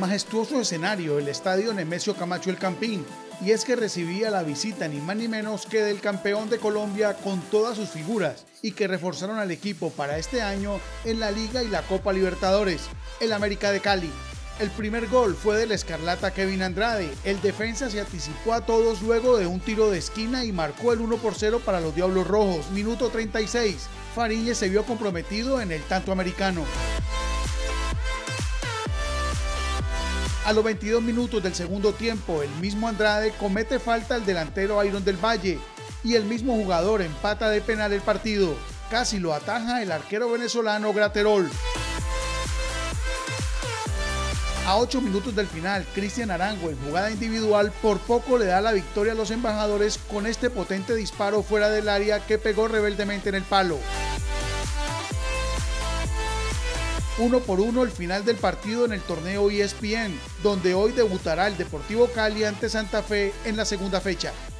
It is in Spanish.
majestuoso escenario, el estadio Nemesio Camacho El Campín, y es que recibía la visita ni más ni menos que del campeón de Colombia con todas sus figuras y que reforzaron al equipo para este año en la Liga y la Copa Libertadores, el América de Cali. El primer gol fue del escarlata Kevin Andrade. El defensa se anticipó a todos luego de un tiro de esquina y marcó el 1-0 para los Diablos Rojos. Minuto 36. Fariñez se vio comprometido en el tanto americano. A los 22 minutos del segundo tiempo, el mismo Andrade comete falta al delantero Iron del Valle y el mismo jugador empata de penal el partido. Casi lo ataja el arquero venezolano Graterol. A 8 minutos del final, Cristian Arango en jugada individual por poco le da la victoria a los embajadores con este potente disparo fuera del área que pegó rebeldemente en el palo. 1-1 el final del partido en el torneo ESPN, donde hoy debutará el Deportivo Cali ante Santa Fe en la segunda fecha.